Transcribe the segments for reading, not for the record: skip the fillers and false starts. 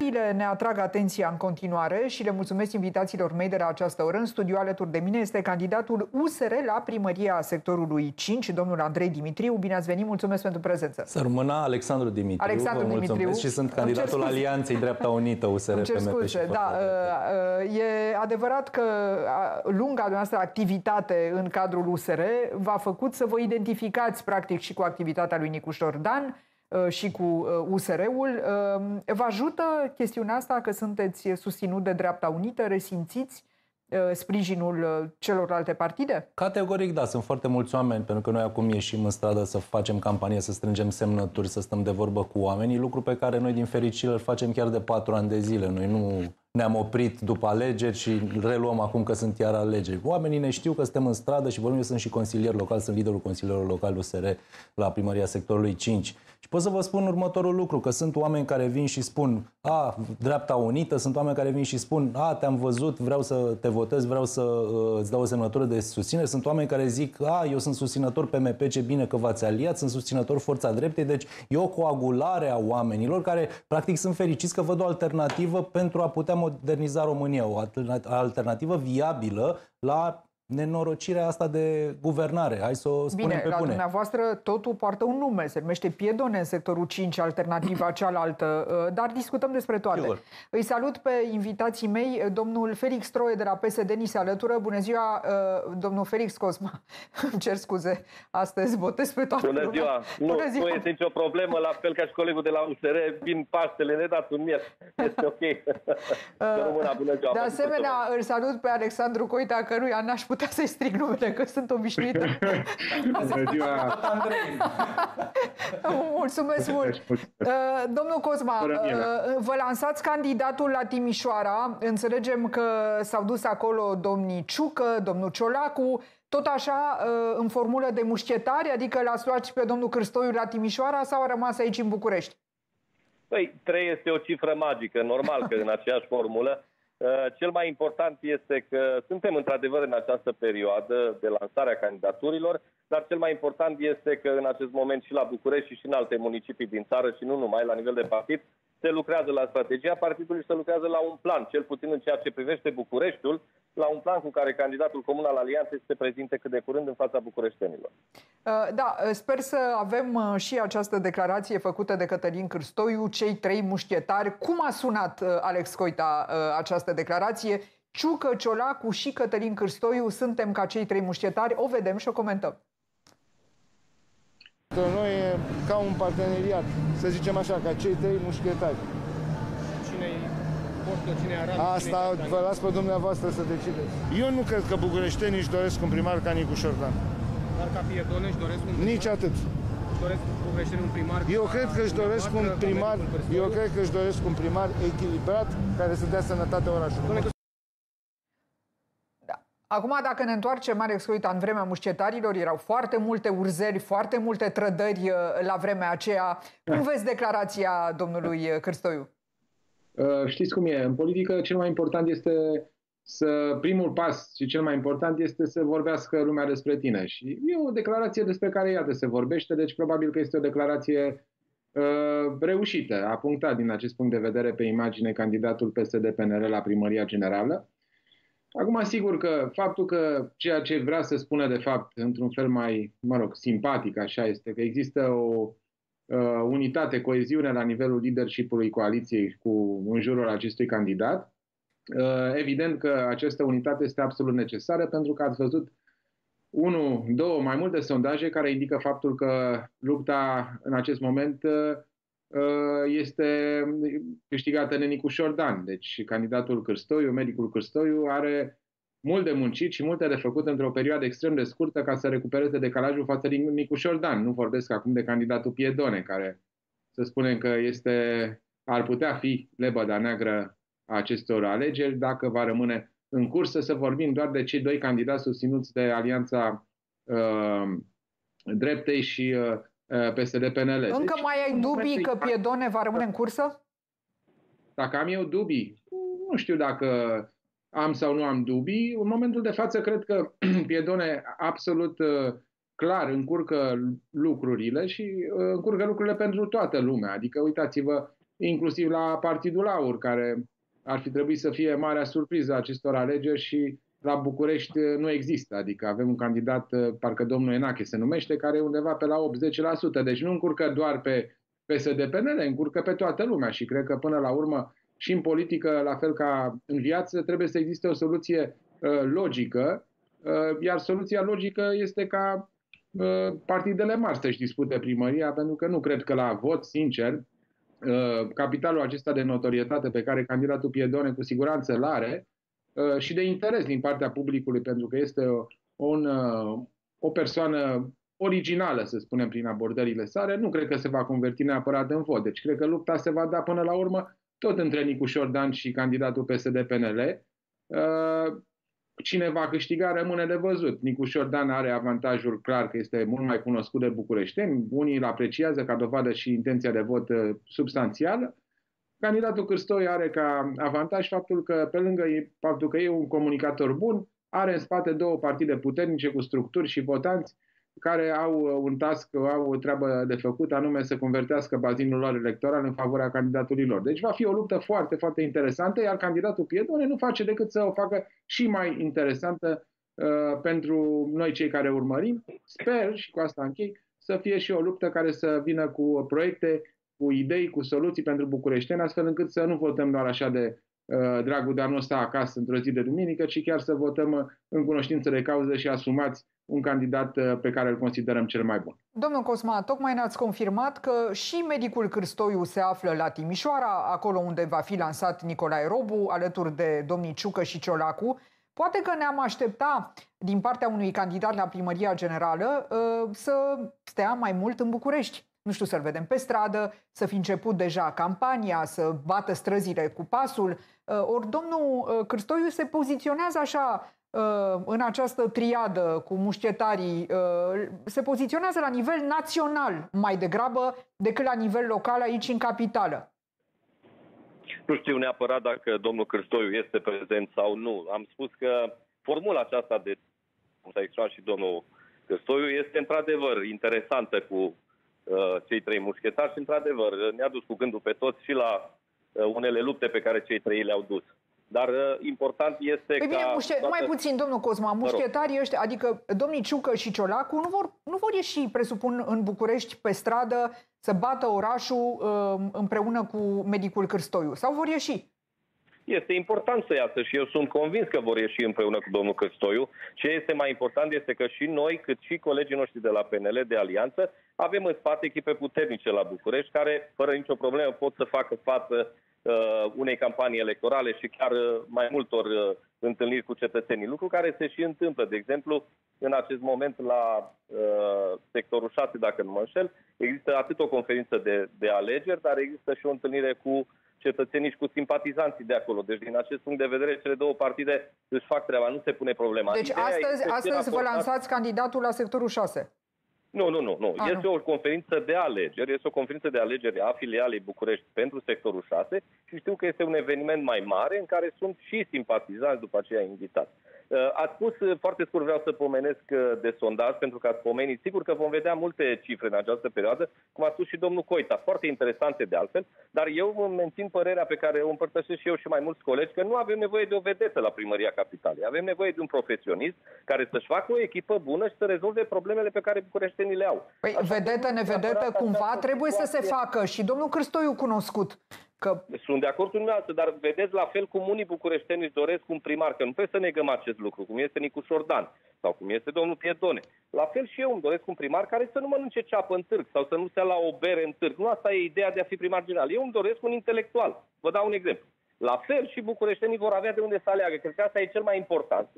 Primăriile ne atrag atenția în continuare și le mulțumesc invitațiilor mei de la această oră. În studio alături de mine este candidatul USR la primăria sectorului 5, domnul Andrei Dimitriu. Bine ați venit, mulțumesc pentru prezență. Să rămână Alexandru Dimitriu. Alexandru Dimitriu. Și sunt candidatul Alianței Dreapta Unită USR PMP. Da, e adevărat că lunga noastră activitate în cadrul USR v-a făcut să vă identificați practic și cu activitatea lui Nicu Șordan și cu USR-ul. Vă ajută chestiunea asta că sunteți susținut de Dreapta Unită? Resimțiți sprijinul celorlalte partide? Categoric da, sunt foarte mulți oameni, pentru că noi acum ieșim în stradă să facem campanie, să strângem semnături, să stăm de vorbă cu oamenii, lucru pe care noi din fericire îl facem chiar de 4 ani de zile. Noi nu ne-am oprit după alegeri și reluăm acum că sunt iar alegeri. Oamenii ne știu că suntem în stradă și vorbim, eu sunt și consilier local, sunt liderul consilierilor locali USR la primăria sectorului 5. Și pot să vă spun următorul lucru, că sunt oameni care vin și spun Dreapta Unită, sunt oameni care vin și spun te-am văzut, vreau să te votez, vreau să îți dau o semnătură de susținere. Sunt oameni care zic eu sunt susținător PMP, ce bine că v-ați aliat, sunt susținător Forța Dreptei. Deci e o coagulare a oamenilor care practic sunt fericiți că văd o alternativă pentru a putea moderniza România, o alternativă viabilă la nenorocirea asta de guvernare. Hai să o spunem pe bune. La dumneavoastră totul poartă un nume, se numește Piedone în sectorul 5, alternativa cealaltă, dar discutăm despre toate. Sigur. Îi salut pe invitații mei, domnul Felix Troie de la PSD ni se alătură. Bună ziua, domnul Felix Cosma. Îmi cer scuze, astăzi votez pe toată lumea. Bună ziua. Nu este nicio problemă, la fel ca și colegul de la USR, vin Paștele, ne dați un miez. Este ok. Bună ziua. De asemenea, îl salut pe Alexandru Coita, căruia n-aș putea să-i stric numele, că sunt obișnuită. Bună ziua! Mulțumesc mult! Domnul Cosma, vă lansați candidatul la Timișoara. Înțelegem că s-au dus acolo domnii Ciucă, domnul Ciolacu, tot așa în formulă de mușchetari, adică l-ați luat pe domnul Cârstoiu la Timișoara sau a rămas aici în București? Păi, 3 este o cifră magică, normal că în aceeași formulă. Cel mai important este că suntem într-adevăr în această perioadă de lansare a candidaturilor, dar cel mai important este că în acest moment și la București și în alte municipii din țară și nu numai, la nivel de partid, se lucrează la strategia partidului și se lucrează la un plan, cel puțin în ceea ce privește Bucureștiul, la un plan cu care candidatul comun al Alianței se prezinte cât de curând în fața bucureștenilor. Da, sper să avem și această declarație făcută de Cătălin Cârstoiu, cei 3 mușchetari. Cum a sunat Alex Coita această declarație? Ciucă, Ciolacu și Cătălin Cârstoiu suntem ca cei 3 mușchetari. O vedem și o comentăm. Noi e ca un parteneriat, să zicem așa, ca cei 3 mușchetari. Asta vă las pe dumneavoastră să decideți. Eu nu cred că bucureștenii își doresc un primar ca Nicu Șordan. Dar ca Piedone își doresc un primar? Nici atât. Își doresc bucureștenii un primar? Eu cred că își doresc un primar, echilibrat, care să dea sănătate orașului. Acum, dacă ne întoarcem, Alex Coita, în vremea mușcetarilor, erau foarte multe urzeli, foarte multe trădări la vremea aceea. Cum vezi declarația domnului Cârstoiu? Știți cum e? În politică cel mai important este primul pas și cel mai important este să vorbească lumea despre tine. Și e o declarație despre care, iată, se vorbește, deci probabil că este o declarație reușită. A punctat din acest punct de vedere pe imagine candidatul PSD-PNL la primăria generală. Acum, sigur că faptul că ceea ce vrea să spună de fapt într-un fel mai, simpatic, așa este, că există o unitate, coeziune la nivelul leadership-ului coaliției în jurul acestui candidat. Evident că această unitate este absolut necesară pentru că ați văzut 1, 2, mai multe sondaje care indică faptul că lupta în acest moment este câștigată de Nicu Șordan. Deci candidatul Cârstoiu, medicul Cârstoiu, are mult de muncit și multe de făcut într-o perioadă extrem de scurtă ca să recupereze decalajul față de Nicu Șordan. Nu vorbesc acum de candidatul Piedone, care să spunem că ar putea fi lebăda neagră a acestor alegeri dacă va rămâne în cursă. Să vorbim doar de cei 2 candidați susținuți de Alianța Dreptei și PSD-PNL. Încă deci, mai ai dubii că Piedone va rămâne în cursă? Dacă am eu dubii, nu știu dacă am sau nu am dubii. În momentul de față cred că Piedone absolut clar încurcă lucrurile și încurcă lucrurile pentru toată lumea. Adică uitați-vă inclusiv la Partidul Aur, care ar fi trebuit să fie marea surpriză a acestor alegeri și la București nu există. Adică avem un candidat, parcă domnul Enache se numește, care e undeva pe la 80%. Deci nu încurcă doar pe PSD-PNL, încurcă pe toată lumea și cred că până la urmă și în politică, la fel ca în viață, trebuie să existe o soluție logică, iar soluția logică este ca partidele mari să-și dispute primăria, pentru că nu cred că la vot, sincer, capitalul acesta de notorietate pe care candidatul Piedone cu siguranță îl are și de interes din partea publicului, pentru că este o persoană originală, să spunem, prin abordările sale, nu cred că se va converti neapărat în vot. Deci cred că lupta se va da până la urmă tot între Nicușor Dan și candidatul PSD-PNL. Cine va câștiga rămâne de văzut. Nicușor Dan are avantajul clar că este mult mai cunoscut de bucureșteni. Unii îl apreciază ca dovadă și intenția de vot substanțială. Candidatul Cârstoiu are ca avantaj faptul că, pe lângă faptul că e un comunicator bun, are în spate două partide puternice cu structuri și votanți care au un task, au o treabă de făcut, anume să convertească bazinul lor electoral în favoarea candidatului lor. Deci va fi o luptă foarte, foarte interesantă, iar candidatul Piedone nu face decât să o facă și mai interesantă pentru noi cei care urmărim. Sper, și cu asta închei, să fie și o luptă care să vină cu proiecte, cu idei, cu soluții pentru bucureșteni, astfel încât să nu votăm doar așa de dragul de a nu sta acasă într-o zi de duminică, ci chiar să votăm în cunoștință de cauză și asumați un candidat pe care îl considerăm cel mai bun. Domnul Cosma, tocmai ne-ați confirmat că și medicul Cârstoiu se află la Timișoara, acolo unde va fi lansat Nicolae Robu, alături de domnii Ciucă și Ciolacu. Poate că ne-am aștepta din partea unui candidat la primăria generală să stea mai mult în București. Nu știu, să-l vedem pe stradă, să fi început deja campania, să bată străzile cu pasul. Ori domnul Cârstoiu se poziționează așa în această triadă cu mușchetarii, se poziționează la nivel național mai degrabă decât la nivel local aici în capitală. Nu știu neapărat dacă domnul Cârstoiu este prezent sau nu. Am spus că formula aceasta de, cum s-a exprimat și domnul Cârstoiu, este într-adevăr interesantă cu cei trei mușchetari și într-adevăr ne-a dus cu gândul pe toți și la unele lupte pe care cei trei le-au dus. Dar important este bine, numai puțin, domnul Cosma, mușchetarii ăștia, adică domnii Ciucă și Ciolacu, nu vor ieși, presupun, în București pe stradă să bată orașul împreună cu medicul Cârstoiu, sau vor ieși? Este important să iasă și eu sunt convins că vor ieși împreună cu domnul Cârstoiu. Ce este mai important este că și noi, cât și colegii noștri de la PNL, de Alianță, avem în spate echipe puternice la București, care, fără nicio problemă, pot să facă față unei campanii electorale și chiar mai multor întâlniri cu cetățenii. Lucru care se și întâmplă. De exemplu, în acest moment la sectorul 6, dacă nu mă înșel, există atât o conferință de alegeri, dar există și o întâlnire cu cetățenii și cu simpatizanții de acolo. Deci, din acest punct de vedere, cele două partide își fac treaba, nu se pune problema. Deci astăzi vă lansați candidatul la sectorul 6? Nu. Este o conferință de alegeri, este o conferință de alegeri a filialei București pentru sectorul 6 și știu că este un eveniment mai mare în care sunt și simpatizanți după aceea invitați. Ați spus, foarte scurt vreau să pomenesc de sondaj, pentru că ați pomenit, sigur că vom vedea multe cifre în această perioadă, cum a spus și domnul Coita, foarte interesante de altfel, dar eu mențin părerea pe care o împărtășesc și eu și mai mulți colegi, că nu avem nevoie de o vedetă la primăria capitalei, avem nevoie de un profesionist care să-și facă o echipă bună și să rezolve problemele pe care bucureștenii le au. Păi, vedetă, nevedetă, cumva trebuie să se facă și domnul Cârstoiu cunoscut. Sunt de acord cu dumneavoastră, dar vedeți, la fel cum unii bucureșteni își doresc un primar, că nu trebuie să negăm acest lucru, cum este Nicușor Dan sau cum este domnul Piedone. La fel și eu îmi doresc un primar care să nu mănânce ceapă în târg sau să nu se ia la o bere în târg. Nu asta e ideea de a fi primar general. Eu îmi doresc un intelectual. Vă dau un exemplu. La fel și bucureștenii vor avea de unde să aleagă. Cred că asta e cel mai important.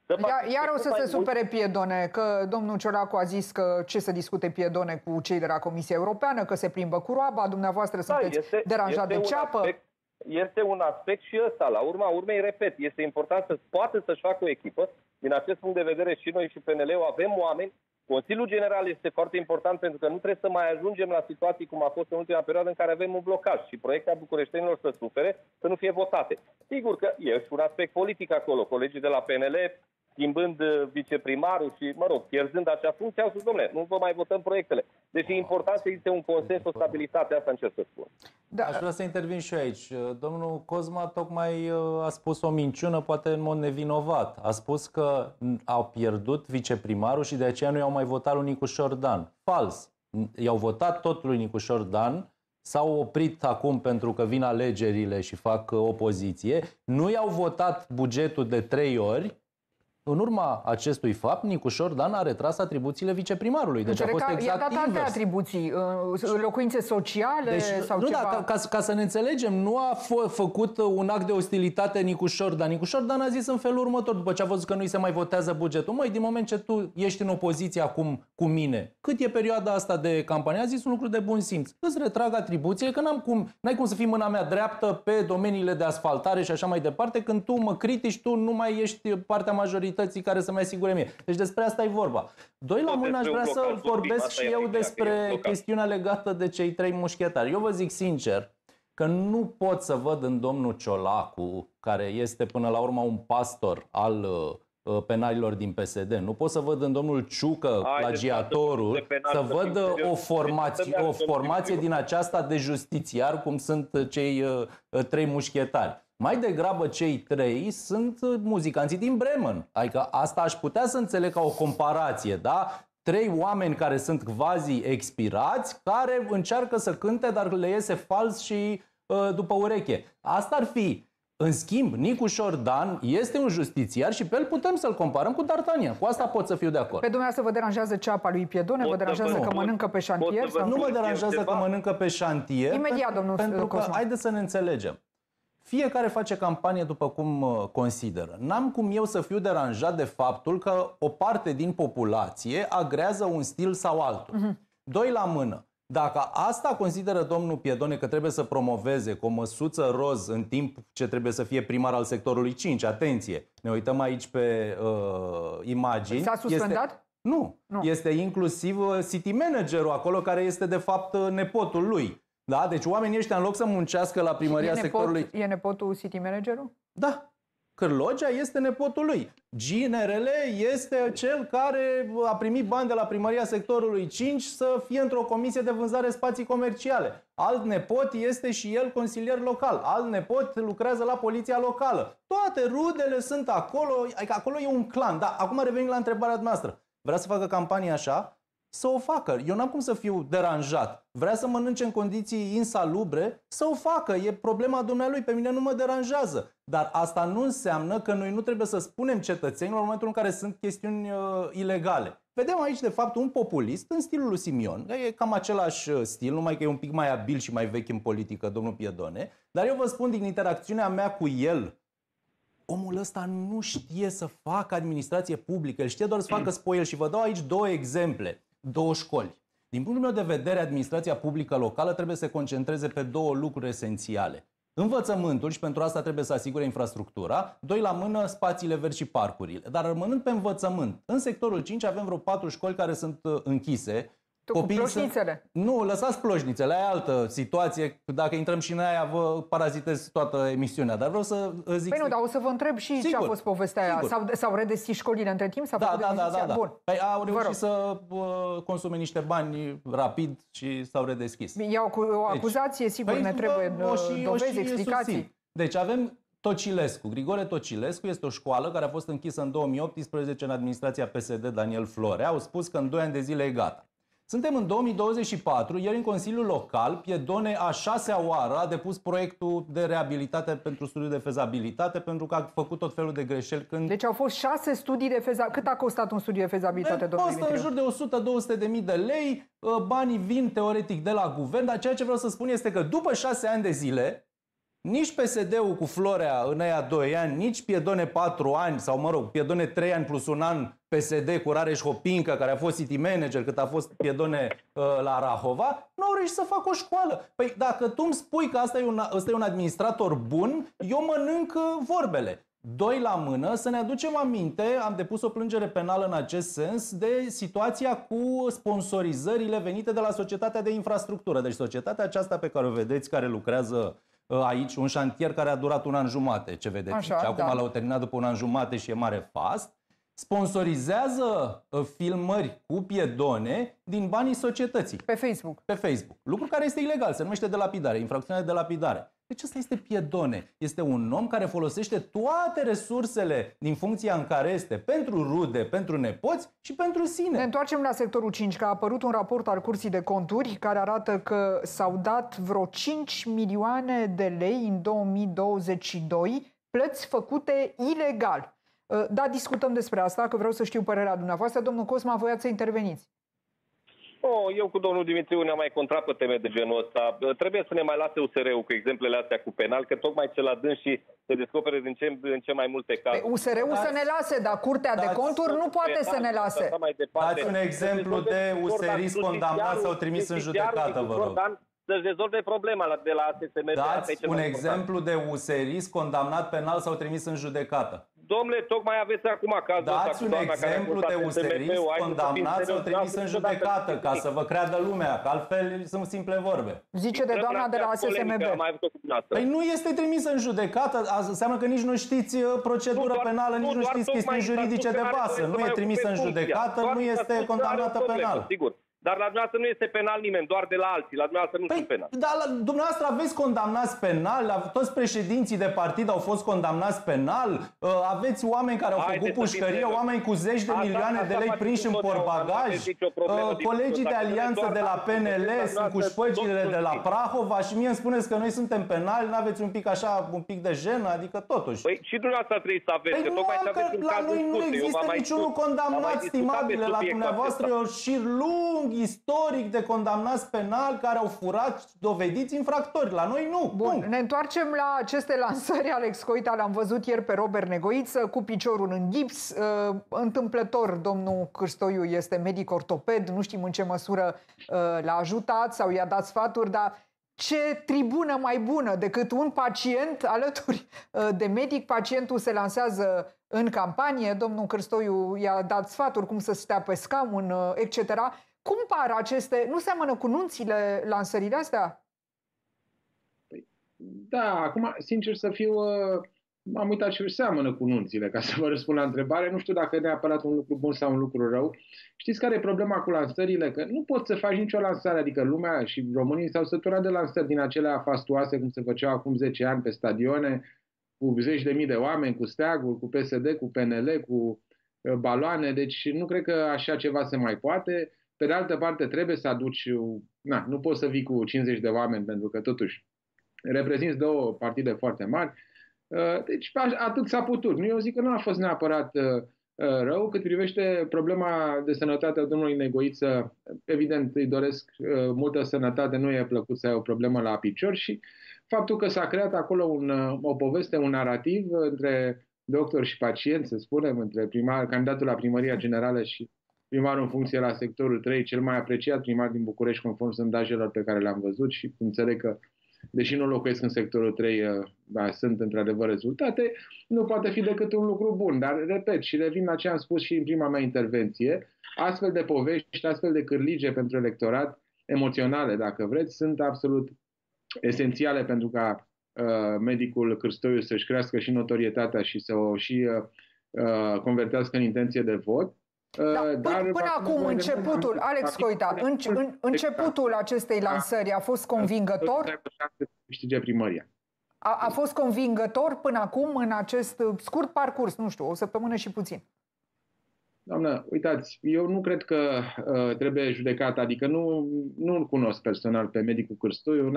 Iar o să se supere Piedone, că domnul Ciolacu a zis că ce să discute Piedone cu cei de la Comisia Europeană, că se plimbă cu roaba, dumneavoastră sunteți deranjat de ceapă. Este un aspect și ăsta. La urma urmei, repet, este important să poată să-și facă o echipă. Din acest punct de vedere și noi și PNL-ul avem oameni. Consiliul General este foarte important pentru că nu trebuie să mai ajungem la situații cum a fost în ultima perioadă în care avem un blocaj și proiectele bucureștenilor să sufere, să nu fie votate. Sigur că e și un aspect politic acolo. Colegii de la PNL, schimbând viceprimarul și, pierzând acea funcție, au spus, dom'le, nu vă mai votăm proiectele. Deci e important să existe un consens, o stabilitate, asta încerc să spun. Da. Aș vrea să intervin și eu aici. Domnul Cosma tocmai a spus o minciună, poate în mod nevinovat. A spus că au pierdut viceprimarul și de aceea nu i-au mai votat lui Nicușor Dan. Fals. I-au votat tot lui Nicușor Dan, s-au oprit acum pentru că vin alegerile și fac opoziție. Nu i-au votat bugetul de 3 ori. În urma acestui fapt, Nicușor Dan a retras atribuțiile viceprimarului. Deci a fost exact i-a dat invers. alte atribuții, locuințe sociale deci, sau nu, ceva? Da, ca să ne înțelegem, nu a făcut un act de ostilitate Nicușor Dan. Nicușor Dan a zis în felul următor, după ce a văzut că nu-i se mai votează bugetul: măi, din moment ce tu ești în opoziție acum cu mine, cât e perioada asta de campanie, a zis un lucru de bun simț: îți retrag atribuțiile, că n-ai cum să fii mâna mea dreaptă pe domeniile de asfaltare și așa mai departe, când tu mă critici, tu nu mai ești partea majorității care să-mi asigure mie. Deci despre asta e vorba. Doi la mână aș vrea să vorbesc și eu despre chestiunea legată de cei 3 mușchetari. Eu vă zic sincer că nu pot să văd în domnul Ciolacu, care este până la urmă un pastor al penalilor din PSD, nu pot să văd în domnul Ciucă, plagiatorul, să văd o formație din aceasta de justițiar, cum sunt cei 3 mușchetari. Mai degrabă cei 3 sunt muzicanții din Bremen. Adică asta aș putea să înțeleg ca o comparație, da? 3 oameni care sunt quasi expirați, care încearcă să cânte, dar le iese fals și după ureche. Asta ar fi. În schimb, Nicușor Dan este un justițiar și pe el putem să-l comparăm cu D'Artagnan. Cu asta pot să fiu de acord. Pe dumneavoastră vă deranjează ceapa lui Piedone? Vă deranjează că mănâncă pe șantier? Nu mă deranjează că mănâncă pe șantier. Imediat, domnul pentru că, Cosma. haideți să ne înțelegem. Fiecare face campanie după cum consideră. N-am cum eu să fiu deranjat de faptul că o parte din populație agrează un stil sau altul. Doi la mână. Dacă asta consideră domnul Piedone că trebuie să promoveze cu o măsuță roz în timp ce trebuie să fie primar al sectorului 5, atenție, ne uităm aici pe imagini. S-a suspendat? Nu. Este inclusiv city managerul acolo, care este de fapt nepotul lui. Da? Deci oamenii ăștia, în loc să muncească la primăria sectorului... E nepotul city managerul? Da. Cârlogea este nepotul lui. Ginerele este cel care a primit bani de la primăria sectorului 5 să fie într-o comisie de vânzare spații comerciale. Alt nepot este și el consilier local. Alt nepot lucrează la poliția locală. Toate rudele sunt acolo. Adică acolo e un clan. Da, acum revenim la întrebarea noastră. Vrea să facă campanie așa? Să o facă. Eu n-am cum să fiu deranjat. Vrea să mănânce în condiții insalubre? Să o facă. E problema dumnealui. Pe mine nu mă deranjează. Dar asta nu înseamnă că noi nu trebuie să spunem cetățenilor în momentul în care sunt chestiuni ilegale. Vedem aici, de fapt, un populist în stilul lui Simion. E cam același stil, numai că e un pic mai abil și mai vechi în politică, domnul Piedone. Dar eu vă spun, din interacțiunea mea cu el, omul ăsta nu știe să facă administrație publică. El știe doar să facă spoil. Și vă dau aici 2 exemple. 2 școli. Din punctul meu de vedere, administrația publică locală trebuie să se concentreze pe 2 lucruri esențiale. Învățământul, și pentru asta trebuie să asigure infrastructura, 2 la mână, spațiile verzi și parcurile. Dar rămânând pe învățământ, în sectorul 5 avem vreo 4 școli care sunt închise. Cu ploșnițele. Nu, lăsați ploșnițele, aia e altă situație. Dacă intrăm și în aia, vă parazitez toată emisiunea. Dar vreau să zic... Păi nu, dar o să vă întreb și ce a fost povestea aia. S-au redeschis școlile între timp? Da. Bun. Păi au reușit să consume niște bani rapid și s-au redeschis. E o acuzație, sigur, ne trebuie dovezi, explicații. Deci avem Tocilescu. Grigore Tocilescu este o școală care a fost închisă în 2018 în administrația PSD Daniel Florea. Au spus că în 2 ani de zile e gata. Suntem în 2024, ieri în Consiliul Local, Piedone a 6-a oară a depus proiectul de reabilitate pentru studiu de fezabilitate, pentru că a făcut tot felul de greșeli. Deci au fost 6 studii de fezabilitate. Cât a costat un studiu de fezabilitate, domnule Dimitriu? Costă în jur de 100-200 de mii de lei, banii vin teoretic de la guvern, dar ceea ce vreau să spun este că după 6 ani de zile, nici PSD-ul cu Florea în aia 2 ani, nici Piedone 4 ani, sau mă rog, Piedone 3 ani plus un an PSD cu Rareș Hopincă, care a fost city manager cât a fost Piedone la Rahova, nu au reușit să facă o școală. Păi dacă tu îmi spui că ăsta e un administrator bun, eu mănânc vorbele. 2 la mână, să ne aducem aminte, am depus o plângere penală în acest sens, de situația cu sponsorizările venite de la Societatea de Infrastructură. Deci societatea aceasta pe care o vedeți, care lucrează aici, un șantier care a durat 1 an jumate, ce vedeți. Așa, și acum l-au terminat după 1 an jumate și e mare fast. sponsorizează filmări cu piedone din banii societății. Pe Facebook. Pe Facebook. Lucru care este ilegal, se numește delapidare, infracțiunea de delapidare. Deci ăsta este piedone. Este un om care folosește toate resursele din funcția în care este pentru rude, pentru nepoți și pentru sine. Ne întoarcem la sectorul 5, că a apărut un raport al Curții de Conturi care arată că s-au dat vreo 5 milioane de lei în 2022, plăți făcute ilegal. Da, discutăm despre asta, că vreau să știu părerea dumneavoastră. Domnul Cosma, voiați să interveniți. Eu cu domnul Dimitriu ne-am mai contrat pe teme de genul ăsta. Trebuie să ne mai lase USR-ul cu exemplele astea cu penal, că tocmai ce la dâns și se descopere în ce mai multe cazuri. USR-ul să ne lase, dar Curtea de Conturi nu poate să ne lase. Dați un exemplu de USR-ist condamnat sau trimis în judecată, vă rog. Să-și rezolve problema de la ASSM. Dați un exemplu de USR-ist condamnat penal sau trimis în judecată. Domnule, tocmai aveți acum cazul ăsta. Dați un exemplu de USR-ist condamnat sau trimis în judecată, ca să vă creadă lumea, că altfel sunt simple vorbe. Zice de doamna de la ASSMB. Păi nu este trimis în judecată, înseamnă că nici nu știți procedură penală, nici nu știți chestiuni juridice de bază. Nu e trimis în judecată, nu este condamnată penal. Sigur. Dar la dumneavoastră nu este penal nimeni, doar de la alții. La dumneavoastră nu sunt penal. Dar dumneavoastră aveți condamnați penal, toți președinții de partid au fost condamnați penal, aveți oameni care au făcut pușcărie, oameni cu zeci de milioane de lei prinși în portbagaj, colegii de alianță de la PNL sunt cu șpăgile de la Prahova și mie îmi spuneți că noi suntem penali, nu aveți un pic de jenă, adică totuși. Păi și dumneavoastră trebuie să aveți, că tocmai să aveți un la caz noi nu există niciunul condamnat, stimabile, la dumneavoastră e o șir lung istoric de condamnați penal care au furat dovediți infractori. La noi nu. Bun, ne întoarcem la aceste lansări. Alex Coita l-am văzut ieri pe Robert Negoiță cu piciorul în gips. Întâmplător, domnul Cârstoiu este medic ortoped, nu știm în ce măsură l-a ajutat sau i-a dat sfaturi, dar ce tribună mai bună decât un pacient alături de medic. Pacientul se lansează în campanie, domnul Cârstoiu i-a dat sfaturi cum să stea pe scaun, etc. Cum par aceste... Nu seamănă cu nunțile lansările astea? Da, acum, sincer să fiu, am uitat ce seamănă cu nunțile, ca să vă răspund la întrebare. Nu știu dacă e neapărat un lucru bun sau un lucru rău. Știți care e problema cu lansările? Că nu poți să faci nicio lansare, adică lumea și românii s-au săturat de lansări din acelea fastuoase, cum se făceau acum 10 ani pe stadioane, cu zeci de mii de oameni, cu steaguri, cu PSD, cu PNL, cu baloane. Deci nu cred că așa ceva se mai poate. Pe de altă parte, trebuie să aduci... nu poți să vii cu 50 de oameni, pentru că totuși reprezinți două partide foarte mari. Deci atât s-a putut. Eu zic că nu a fost neapărat rău. Cât privește problema de sănătate a domnului Negoiță, evident îi doresc multă sănătate, nu e plăcut să ai o problemă la picior și faptul că s-a creat acolo o poveste, un narativ între doctor și pacient, să spunem, între candidatul la primăria generală și primarul în funcție la sectorul 3, cel mai apreciat primar din București, conform sondajelor pe care le-am văzut și înțeleg că, deși nu locuiesc în sectorul 3, sunt într-adevăr rezultate, nu poate fi decât un lucru bun. Dar, repet, și revin la ce am spus și în prima mea intervenție, astfel de povești, astfel de cârlige pentru electorat, emoționale, dacă vreți, sunt absolut esențiale pentru ca medicul Cârstoiu să-și crească și notorietatea și să o și convertească în intenție de vot. Până acum, începutul, Alex Coita, începutul acestei lansări a fost convingător? A fost convingător până acum în acest scurt parcurs, nu știu, o săptămână și puțin? Doamnă, uitați, eu nu cred că trebuie judecat, adică nu-l cunosc personal pe medicul Cârstoiu,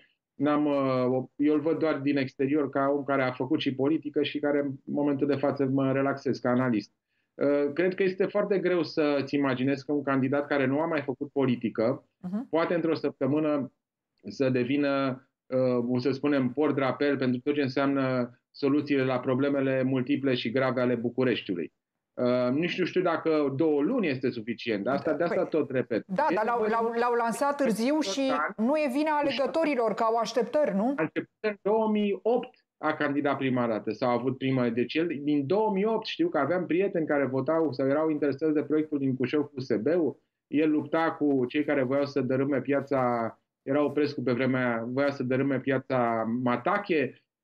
eu îl văd doar din exterior ca om care a făcut și politică și care în momentul de față mă relaxez ca analist. Cred că este foarte greu să-ți imaginezi că un candidat care nu a mai făcut politică poate într-o săptămână să devină, să spunem, port-drapel pentru tot ce înseamnă soluțiile la problemele multiple și grave ale Bucureștiului. Nici nu știu dacă 2 luni este suficient, de asta tot repet. Da, dar l-au lansat târziu și nu e vina alegătorilor, că au așteptări, nu? A început în 2008 a candidat prima dată sau a avut prima. Deci el din 2008 știu că aveam prieteni care votau sau erau interesați de proiectul din Cușău cu USB-ul. El lupta cu cei care voiau să dărâme piața, era Oprescu pe vremea aia, voia să dărâme piața Matache.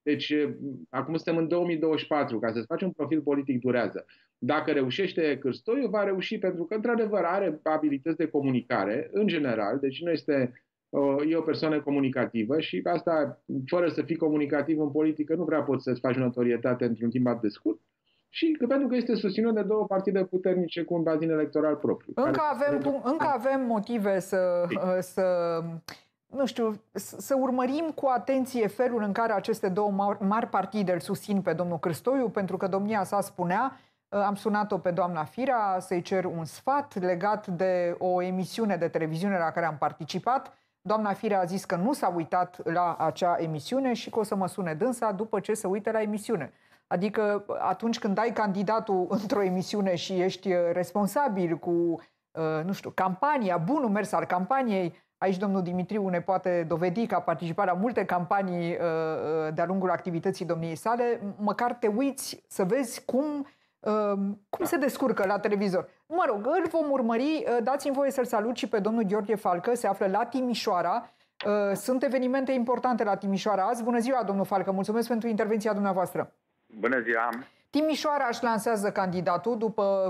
Deci, acum suntem în 2024, ca să-ți faci un profil politic durează. Dacă reușește Cârstoiu, va reuși pentru că, într-adevăr, are abilități de comunicare, în general, deci nu este, e o persoană comunicativă și asta, fără să fii comunicativ în politică, nu prea poți să-ți faci notorietate într-un timp atât de scurt. Și pentru că este susținut de două partide puternice cu un bazin electoral propriu. Încă avem motive să nu știu, să urmărim cu atenție felul în care aceste două mari partide îl susțin pe domnul Cârstoiu, pentru că domnia sa spunea, am sunat-o pe doamna Firea să-i cer un sfat legat de o emisiune de televiziune la care am participat. Doamna Firea a zis că nu s-a uitat la acea emisiune și că o să mă sune dânsa după ce se uite la emisiune. Adică atunci când ai candidatul într-o emisiune și ești responsabil cu, nu știu, campania, bunul mers al campaniei, aici domnul Dimitriu ne poate dovedi că a participat la multe campanii de-a lungul activității domniei sale, măcar te uiți să vezi cum se descurcă la televizor. Mă rog, îl vom urmări. Dați-mi voie să-l salut și pe domnul Gheorghe Falcă, se află la Timișoara. Sunt evenimente importante la Timișoara azi. Bună ziua, domnul Falcă, mulțumesc pentru intervenția dumneavoastră. Bună ziua! Timișoara își lansează candidatul după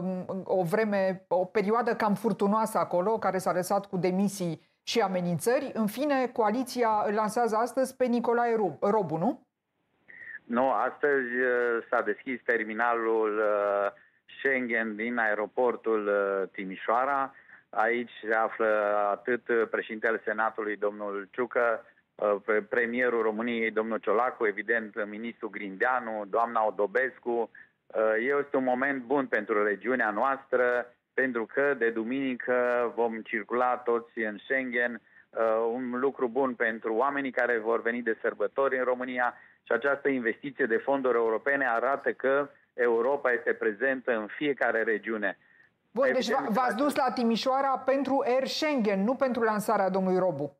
o perioadă cam furtunoasă acolo, care s-a lăsat cu demisii și amenințări. În fine, coaliția îl lansează astăzi pe Nicolae Robu, nu? Nu, astăzi s-a deschis terminalul Schengen din aeroportul Timișoara. Aici se află atât președintele Senatului, domnul Ciucă, premierul României, domnul Ciolacu, evident, ministrul Grindeanu, doamna Odobescu. Este un moment bun pentru regiunea noastră, pentru că de duminică vom circula toți în Schengen, un lucru bun pentru oamenii care vor veni de sărbători în România și această investiție de fonduri europene arată că Europa este prezentă în fiecare regiune. Bun, deci v-ați dus la Timișoara pentru Air Schengen, nu pentru lansarea domnului Robu.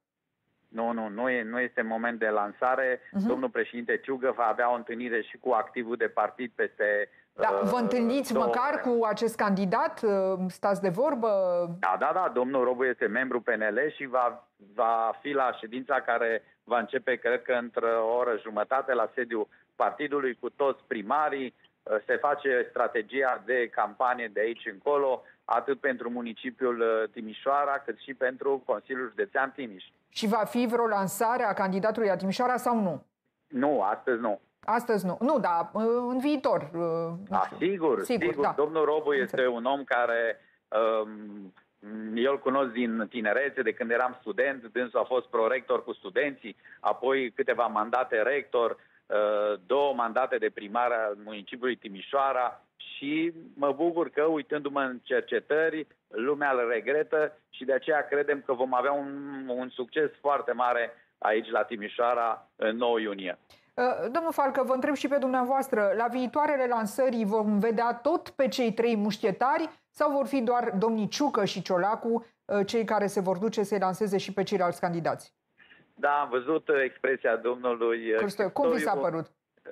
Nu este moment de lansare. Domnul președinte Ciugă va avea o întâlnire și cu activul de partid peste... Da, vă întâlniți măcar cu acest candidat? Stați de vorbă? Da. Domnul Robu este membru PNL și va fi la ședința care va începe, cred că într-o oră jumătate, la sediul partidului cu toți primarii. Se face strategia de campanie de aici încolo, atât pentru municipiul Timișoara, cât și pentru Consiliul Județean Timiș. Și va fi vreo lansare a candidatului la Timișoara sau nu? Nu, astăzi nu. Astăzi nu. Nu, dar în viitor. Sigur. Da. Domnul Robu este un om care... eu îl cunosc din tinerețe, de când eram student. Dânsul a fost prorector cu studenții, apoi câteva mandate rector, 2 mandate de primar al municipiului Timișoara și mă bucur că, uitându-mă în cercetări, lumea îl regretă și de aceea credem că vom avea un succes foarte mare aici la Timișoara în 9 iunie. Domnul Falcă, vă întreb și pe dumneavoastră, la viitoarele lansări vom vedea tot pe cei 3 mușchetari sau vor fi doar domnii Ciucă și Ciolacu cei care se vor duce să-i lanseze și pe ceilalți candidați? Da, am văzut expresia domnului Cârstoiu. Cum vi s-a părut?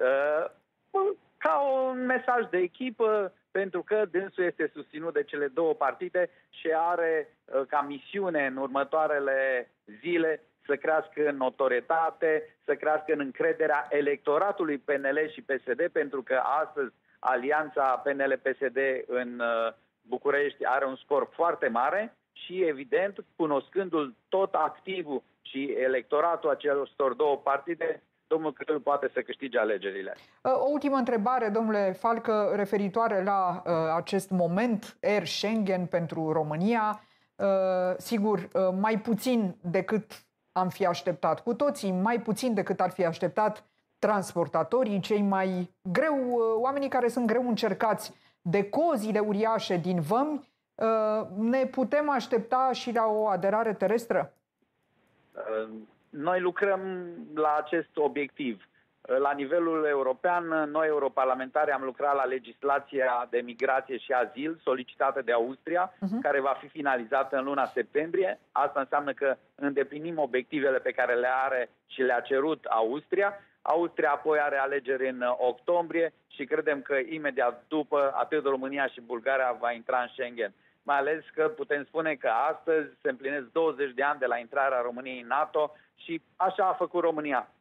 Ca un mesaj de echipă, pentru că dânsul este susținut de cele 2 partide și are ca misiune în următoarele zile să crească în notorietate, să crească în încrederea electoratului PNL și PSD, pentru că astăzi alianța PNL-PSD în București are un scor foarte mare și, evident, cunoscându-l tot activul și electoratul acelor 2 partide, domnul Cârstoiu poate să câștige alegerile. O ultimă întrebare, domnule Falcă, referitoare la acest moment Air Schengen pentru România. Sigur, mai puțin decât am fi așteptat cu toții, mai puțin decât ar fi așteptat transportatorii, cei mai greu, oamenii care sunt greu încercați de cozile uriașe din vămi. Ne putem aștepta și la o aderare terestră? Noi lucrăm la acest obiectiv. La nivelul european, noi europarlamentari am lucrat la legislația de migrație și azil solicitată de Austria, care va fi finalizată în luna septembrie. Asta înseamnă că îndeplinim obiectivele pe care le are și le-a cerut Austria. Austria apoi are alegeri în octombrie și credem că imediat după atât România și Bulgaria va intra în Schengen. Mai ales că putem spune că astăzi se împlinesc 20 de ani de la intrarea României în NATO și așa a făcut România.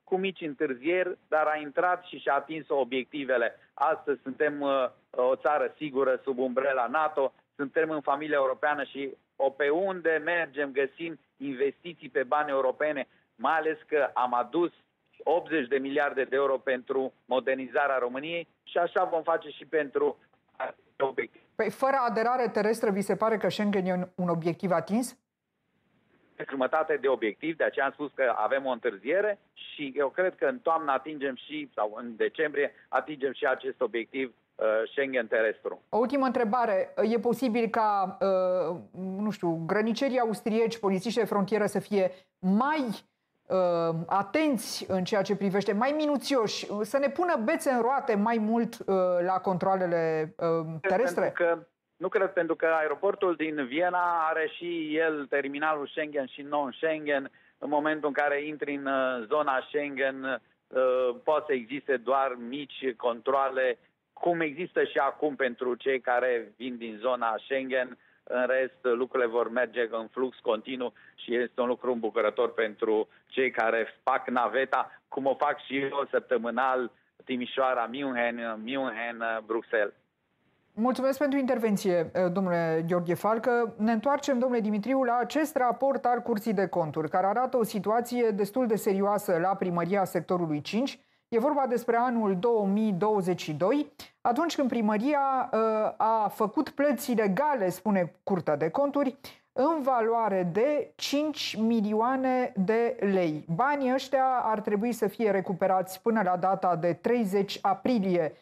cu mici întârzieri, dar a intrat și și-a atins obiectivele. Astăzi suntem o țară sigură sub umbrela NATO, suntem în familia europeană și pe unde mergem găsim investiții pe bani europene, mai ales că am adus 80 de miliarde de euro pentru modernizarea României și așa vom face și pentru obiectiv. Păi, fără aderare terestră, vi se pare că Schengen e un obiectiv atins? Jumătate de obiectiv, de aceea am spus că avem o întârziere și eu cred că în toamnă atingem și, sau în decembrie, atingem și acest obiectiv Schengen terestru. O ultimă întrebare. E posibil ca, nu știu, grănicerii austrieci, polițiști de frontieră să fie mai atenți în ceea ce privește, mai minuțioși, să ne pună bețe în roate mai mult la controalele terestre? Nu cred, pentru că aeroportul din Viena are și el terminalul Schengen și non-Schengen. În momentul în care intri în zona Schengen, poate să existe doar mici controale, cum există și acum pentru cei care vin din zona Schengen. În rest, lucrurile vor merge în flux continuu și este un lucru îmbucurător pentru cei care fac naveta, cum o fac și eu săptămânal, Timișoara-München, Mulțumesc pentru intervenție, domnule Gheorghe Falcă. Ne întoarcem, domnule Dimitriu, la acest raport al Curții de Conturi, care arată o situație destul de serioasă la primăria sectorului 5. E vorba despre anul 2022, atunci când primăria a făcut plăți ilegale, spune Curtea de Conturi, în valoare de 5 milioane de lei. Banii ăștia ar trebui să fie recuperați până la data de 30 aprilie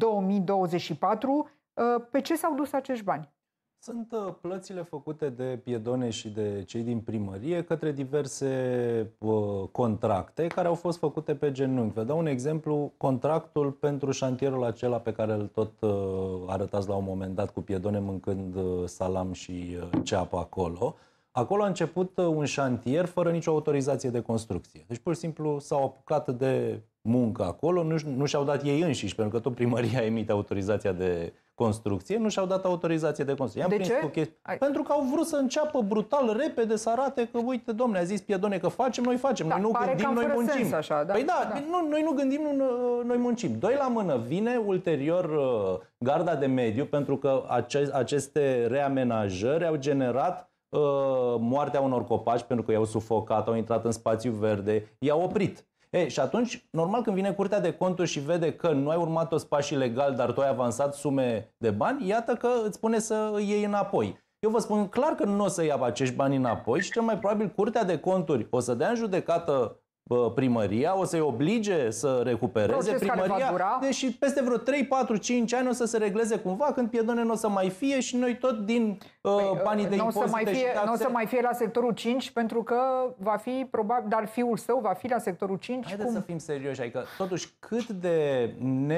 2024. Pe ce s-au dus acești bani? Sunt plățile făcute de piedone și de cei din primărie către diverse contracte care au fost făcute pe genunchi. Vă dau un exemplu, contractul pentru șantierul acela pe care îl tot arătați la un moment dat cu piedone mâncând salam și ceapă acolo. Acolo a început un șantier fără nicio autorizație de construcție. Deci pur și simplu s-au apucat de muncă acolo, nu și-au dat ei înșiși, pentru că tot primăria emite autorizația de construcție, nu și-au dat autorizație de construcție. De ce? Pentru că au vrut să înceapă brutal, repede, să arate că, uite, domne, a zis piedone că facem, noi facem. Noi nu gândim, noi muncim. Sens, așa, da? Păi da, noi nu gândim, noi muncim. Doi la mână, vine ulterior garda de mediu, pentru că aceste reamenajări au generat moartea unor copaci, pentru că i-au sufocat, au intrat în spațiu verde, i-au oprit. Și atunci, normal, când vine Curtea de Conturi și vede că nu ai urmat toți pașii legal, dar tu ai avansat sume de bani, iată că îți spune să îi iei înapoi. Eu vă spun clar că nu o să ia acești bani înapoi și cel mai probabil Curtea de Conturi o să dea în judecată primăria, o să-i oblige să recupereze primăria, deși peste vreo 3, 4, 5 ani o să se regleze cumva, când piedone nu o să mai fie și noi tot din banii de impozite și taxe. Nu o să mai fie la sectorul 5, pentru că va fi probabil, dar fiul său va fi la sectorul 5. Haideți să fim serioși, adică totuși cât de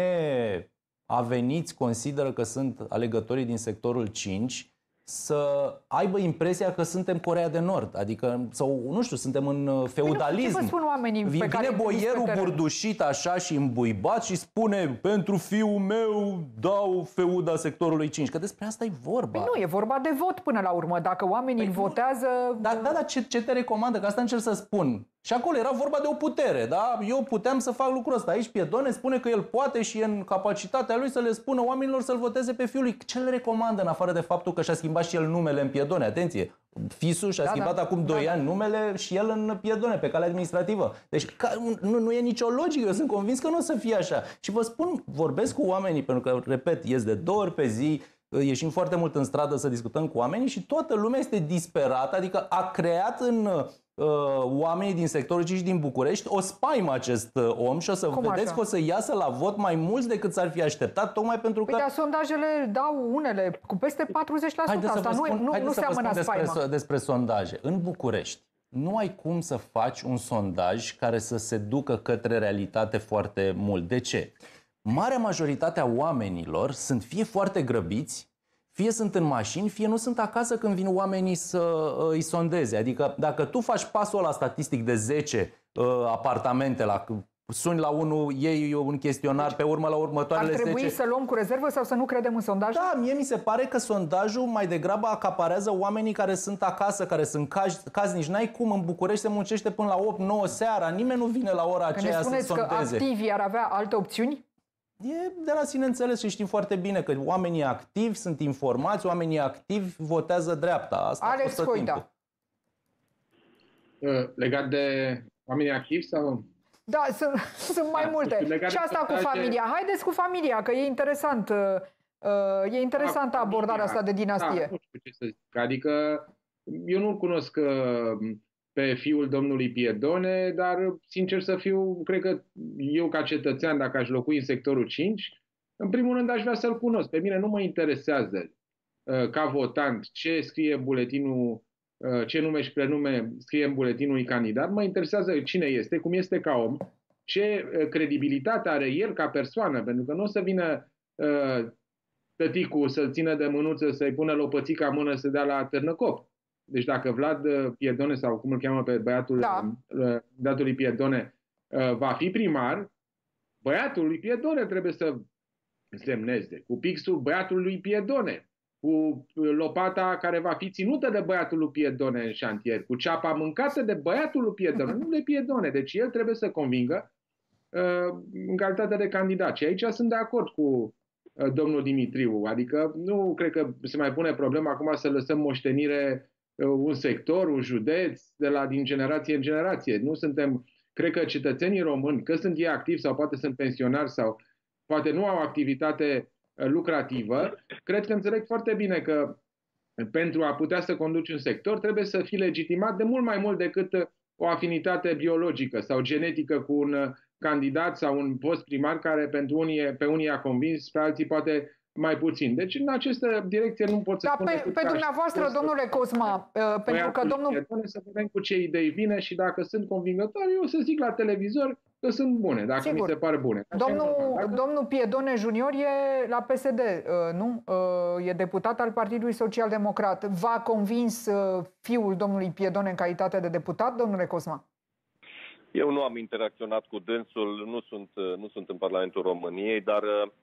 neaveniți consideră că sunt alegătorii din sectorul 5 să aibă impresia că suntem Coreea de Nord, adică, sau nu știu, suntem în feudalism. Ce vă spun oamenii pe care vine boierul burdușit așa și îmbuibat și spune: pentru fiul meu dau feuda sectorului 5, că despre asta e vorba. Păi nu, e vorba de vot până la urmă, dacă oamenii îl votează... Da, ce te recomandă? Că asta încerc să spun. Și acolo era vorba de o putere, da? Eu puteam să fac lucrul ăsta. Aici Piedone spune că el poate și e în capacitatea lui să le spună oamenilor să-l voteze pe fiul lui. Ce le recomandă, în afară de faptul că și-a schimbat și el numele în Piedone? Atenție! Fisul și-a schimbat acum 2 ani numele și el în Piedone, pe cale administrativă. Deci nu e nicio logică. Eu sunt convins că nu o să fie așa. Și vă spun, vorbesc cu oamenii, pentru că, repet, ies de 2 ori pe zi, ieșim foarte mult în stradă să discutăm cu oamenii și toată lumea este disperată, adică a creat în oamenii din sectorul 5 din București o spaimă acest om și o să vedeți că o să iasă la vot mai mulți decât s-ar fi așteptat, tocmai pentru că... Păi, dar sondajele dau unele cu peste 40%. Asta nu seamănă spaimă. Despre sondaje. În București nu ai cum să faci un sondaj care să se ducă către realitate foarte mult. De ce? Marea majoritate a oamenilor sunt fie foarte grăbiți, fie sunt în mașini, fie nu sunt acasă când vin oamenii să îi sondeze. Adică dacă tu faci pasul ăla statistic de 10 apartamente la suni la unul, iei un chestionar, pe urmă la următoarele 10... Ar trebui să luăm cu rezervă sau să nu credem în sondaj? Da, mie mi se pare că sondajul mai degrabă acaparează oamenii care sunt acasă, care sunt caznici. N-ai cum, în București se muncește până la 8-9 seara, nimeni nu vine la ora aceea să sondeze. Că ne spuneți că activii ar avea alte opțiuni? E de la sine înțeles și știm foarte bine că oamenii activi sunt informați, oamenii activi votează dreapta. Asta Alex Hoida. Legat de oamenii activi sau... Da, sunt mai multe. Și asta cu familia. Haideți cu familia, că e interesant. E interesantă abordarea asta de dinastie. Da, nu știu ce să zic. Adică eu nu-l cunosc pe fiul domnului Piedone, dar sincer să fiu, cred că eu ca cetățean, dacă aș locui în sectorul 5, în primul rând aș vrea să-l cunosc. Pe mine nu mă interesează ca votant ce scrie buletinul, ce nume și prenume scrie în buletinul unui candidat. Mă interesează cine este, cum este ca om, ce credibilitate are el ca persoană, pentru că nu o să vină tăticul să-l țină de mânuță, să-i pună lopățica în mână, să dea la târnăcop. Deci dacă Vlad Piedone, sau cum îl cheamă pe băiatul datului Piedone, va fi primar, băiatul lui Piedone trebuie să semneze, cu pixul băiatul lui Piedone, cu lopata care va fi ținută de băiatul lui Piedone în șantier, cu ceapa mâncată de băiatul lui Piedone, nu de Piedone. Deci el trebuie să convingă în calitate de candidat. Și aici sunt de acord cu domnul Dimitriu. Adică nu cred că se mai pune problema acum să lăsăm moștenire un sector, un județ, din generație în generație. Nu suntem, cred că cetățenii români, că sunt ei activi sau poate sunt pensionari sau poate nu au activitate lucrativă, cred că înțeleg foarte bine că pentru a putea să conduci un sector trebuie să fii legitimat de mult mai mult decât o afinitate biologică sau genetică cu un candidat sau un post primar care pe unii a convins, pe alții poate mai puțin. Deci în această direcție nu pot să spun pe dumneavoastră, domnule Cosma, pentru că domnul... Să vedem cu ce idei vine și dacă sunt convingătoare, eu să zic la televizor că sunt bune, dacă sigur mi se par bune. Domnul Piedone Junior e la PSD, nu? E deputat al Partidului Social Democrat. V-a convins fiul domnului Piedone în calitate de deputat, domnule Cosma? Eu nu am interacționat cu dânsul, nu sunt în Parlamentul României, dar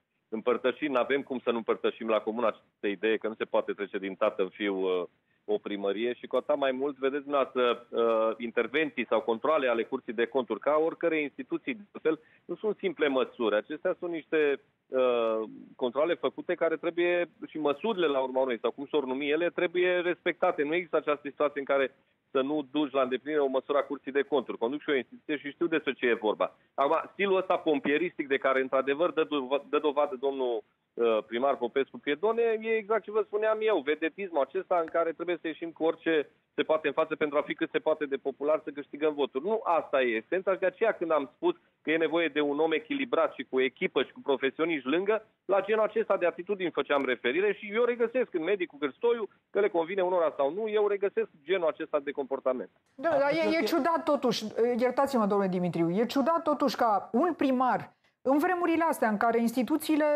avem cum să nu împărtășim la comun această idee că nu se poate trece din tată în fiu o primărie și cu atât mai mult, vedeți dumneavoastră, intervenții sau controale ale Curții de Conturi, ca oricărei instituții, de fel, nu sunt simple măsuri. Acestea sunt niște controale făcute care trebuie, și măsurile la urma urmei, sau cum s-or numi ele, trebuie respectate. Nu există această situație în care să nu duci la îndeplinire o măsură a Curții de Conturi. Conduc și o instituție și știu despre ce e vorba. Acum, stilul ăsta pompieristic de care, într-adevăr, dă dovadă domnul primar Popescu Piedone, e exact ce vă spuneam eu, vedetismul acesta în care trebuie să ieșim cu orice se poate în față pentru a fi cât se poate de popular să câștigăm voturi. Nu asta e esența și de aceea când am spus că e nevoie de un om echilibrat și cu echipă și cu profesioniști lângă, la genul acesta de atitudini făceam referire și eu regăsesc în medicul Cârstoiu, că le convine unora sau nu, eu regăsesc genul acesta de comportament. Da, dar e ciudat totuși, iertați-mă, domnule Dimitriu, e ciudat totuși ca un primar în vremurile astea în care instituțiile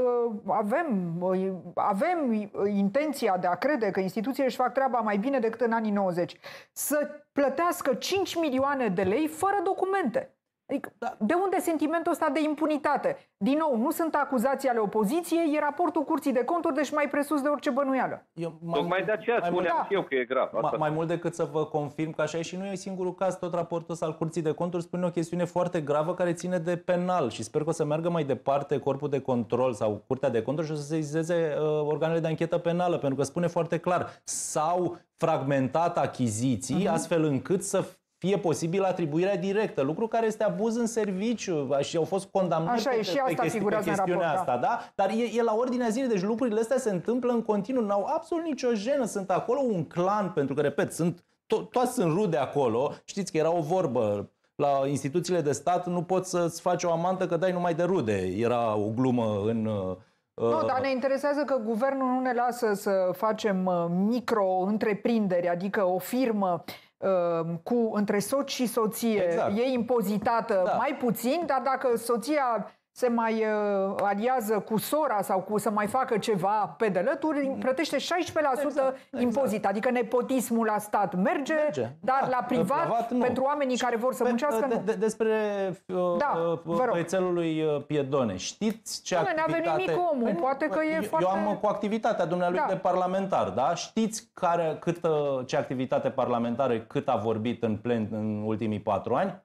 avem intenția de a crede că instituțiile își fac treaba mai bine decât în anii 90, să plătească 5 milioane de lei fără documente. Adică, de unde sentimentul ăsta de impunitate? Din nou, nu sunt acuzații ale opoziției, e raportul Curții de Conturi, deci mai presus de orice bănuială. Tocmai de aceea spuneam eu că e grav. Mai mult decât să vă confirm că așa e și nu e singurul caz, tot raportul ăsta al Curții de Conturi spune o chestiune foarte gravă care ține de penal și sper că o să meargă mai departe Corpul de Control sau Curtea de Conturi și o să se sesizeze organele de anchetă penală, pentru că spune foarte clar, s-au fragmentat achiziții astfel încât să fie posibil atribuirea directă, lucru care este abuz în serviciu și au fost condamnați pe chestiunea asta, da? Dar e la ordinea zilei, deci lucrurile astea se întâmplă în continuu, n-au absolut nicio jenă, sunt acolo un clan, pentru că, repet, toți sunt rude acolo, știți că era o vorbă, la instituțiile de stat nu poți să-ți faci o amantă că dai numai de rude, era o glumă în... Nu, dar ne interesează că guvernul nu ne lasă să facem micro-întreprinderi, adică o firmă între soț și soție, e impozitată mai puțin, dar dacă soția se mai aliază cu sora sau să mai facă ceva pe de lături, plătește 16% impozit. Adică nepotismul la stat merge, dar la privat pentru oamenii care vor să muncească, nu. Despre băiețelul lui Piedone. Știți ce activitate... N-a venit nimic omul, poate că e foarte... Eu am cu activitatea dumnealui de parlamentar, da? Știți ce activitate parlamentară, cât a vorbit în plen în ultimii 4 ani?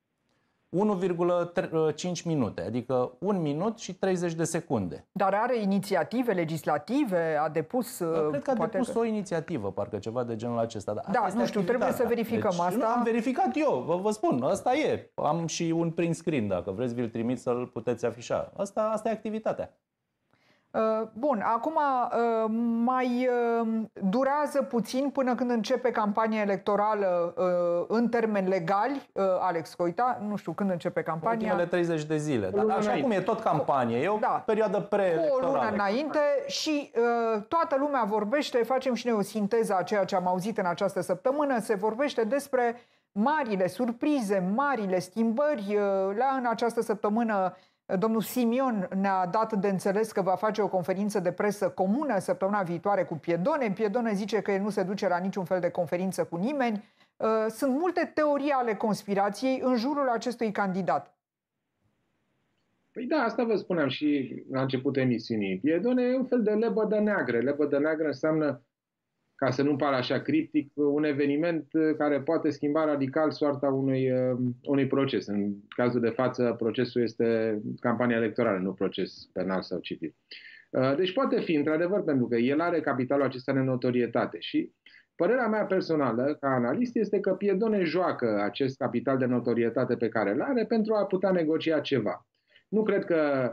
1,5 minute, adică 1 minut și 30 de secunde. Dar are inițiative legislative, a depus... Cred că a depus o inițiativă, parcă ceva de genul acesta. Da, nu știu, trebuie să verificăm asta. Nu am verificat eu, vă spun, asta e. Am și un print screen, dacă vreți, vi-l trimit să-l puteți afișa. Asta e activitatea. Bun, acum mai durează puțin până când începe campania electorală în termeni legali, Alex Coita, nu știu când începe campania. Ultimele 30 de zile, dar așa cum e tot campanie, e o perioadă preelectorală. O lună înainte și toată lumea vorbește, facem și noi o sinteză a ceea ce am auzit în această săptămână, se vorbește despre marile surprize, marile schimbări. În această săptămână domnul Simion ne-a dat de înțeles că va face o conferință de presă comună săptămâna viitoare cu Piedone. Piedone zice că el nu se duce la niciun fel de conferință cu nimeni. Sunt multe teorii ale conspirației în jurul acestui candidat. Păi da, asta vă spuneam și la începutul emisiunii. Piedone e un fel de lebădă neagră. Lebădă neagră înseamnă, ca să nu pară așa criptic, un eveniment care poate schimba radical soarta unui proces. În cazul de față, procesul este campania electorală, nu proces penal sau civil. Deci poate fi, într-adevăr, pentru că el are capitalul acesta de notorietate. Și părerea mea personală, ca analist, este că Piedone joacă acest capital de notorietate pe care îl are pentru a putea negocia ceva. Nu cred că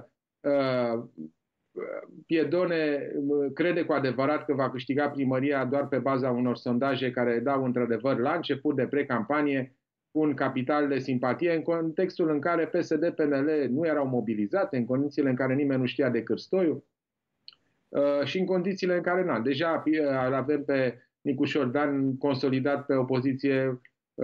Piedone crede cu adevărat că va câștiga primăria doar pe baza unor sondaje care dau într-adevăr la început de pre-campanie un capital de simpatie în contextul în care PSD-PNL nu erau mobilizate, în condițiile în care nimeni nu știa de Cârstoiu și în condițiile în care deja îl avem pe Nicușor Dan consolidat pe o poziție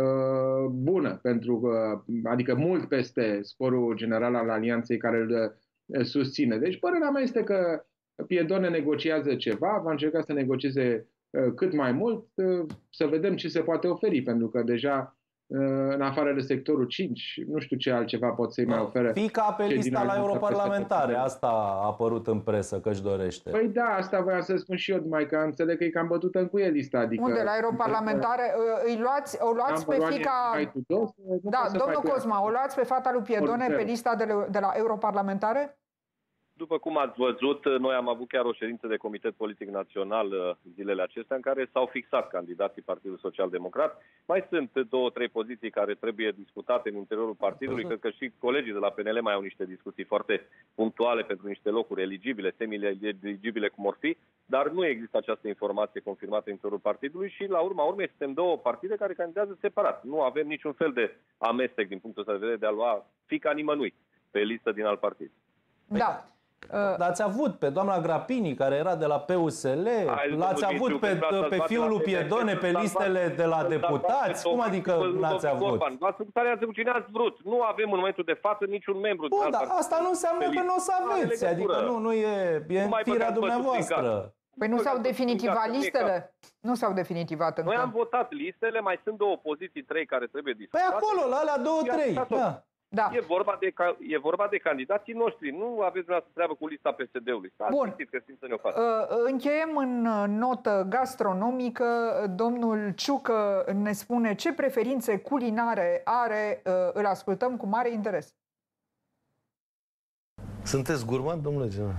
bună, adică mult peste scorul general al alianței care îl susține. Deci părerea mea este că Piedone negociază ceva, va încerca să negocieze cât mai mult, să vedem ce se poate oferi, pentru că deja în afară de sectorul 5, nu știu ce altceva pot să-i mai ofere. Fica pe lista la europarlamentare, asta a apărut în presă că își dorește. Păi da, asta voiam să spun și eu, numai că înțeleg că e cam bătută în cuie lista. Adică, unde, la europarlamentare? O luați pe fica... Da, domnul Cosma, o luați pe fata lui Piedone pe lista de la europarlamentare? După cum ați văzut, noi am avut chiar o ședință de Comitet Politic Național zilele acestea în care s-au fixat candidații Partidului Social Democrat. Mai sunt 2-3 poziții care trebuie discutate în interiorul partidului. Cred că și colegii de la PNL mai au niște discuții foarte punctuale pentru niște locuri eligibile, semi-eligibile cum or fi, dar nu există această informație confirmată în interiorul partidului și la urma urmei suntem 2 partide care candidează separat. Nu avem niciun fel de amestec din punctul ăsta de vedere de a lua fica nimănui pe listă din alt partid. Da. Dar ați avut pe doamna Grapini, care era de la PUSL, l-ați avut pe fiul lui Piedone pe listele de la deputați? Cum adică n-ați avut? Ați făcut cine ați vrut. Nu avem în momentul de față niciun membru. Bun, dar asta nu înseamnă că nu o să aveți. Adică nu e în firea dumneavoastră. Păi nu s-au definitivat listele? Nu s-au definitivat încă. Noi am votat listele, mai sunt 2 poziții, 3 care trebuie discutate. Păi acolo, la alea 2-3, da. Da. E vorba de candidații noștri. Nu aveți dumneavoastră treabă cu lista PSD-ului. Bun. Încheiem în notă gastronomică. Domnul Ciucă ne spune ce preferințe culinare are. Îl ascultăm cu mare interes. Sunteți gurman, domnule general?